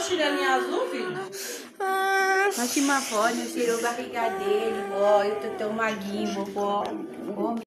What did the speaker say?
chinelinho azul, filho? Mas Timafone tirou a barriga dele, vó. Eu tô tão maguinho, vovó.